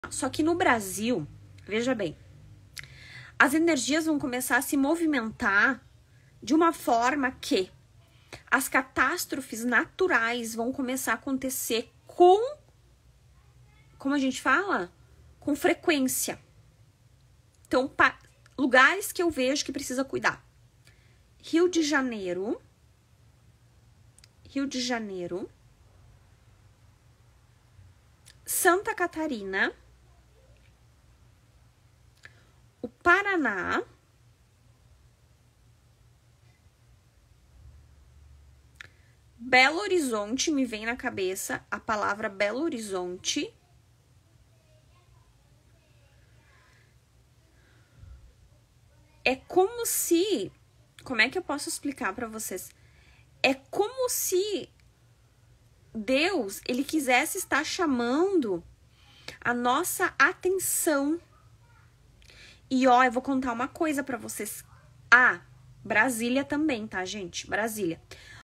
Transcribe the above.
Só que no Brasil, veja bem, as energias vão começar a se movimentar de uma forma que as catástrofes naturais vão começar a acontecer como a gente fala? Com frequência. Então, lugares que eu vejo que precisa cuidar. Rio de Janeiro, Santa Catarina, o Paraná, Belo Horizonte, me vem na cabeça a palavra Belo Horizonte. É como se... Como é que eu posso explicar para vocês? É como se Deus, ele quisesse estar chamando a nossa atenção. E ó, eu vou contar uma coisa para vocês. Brasília também, tá, gente? Brasília.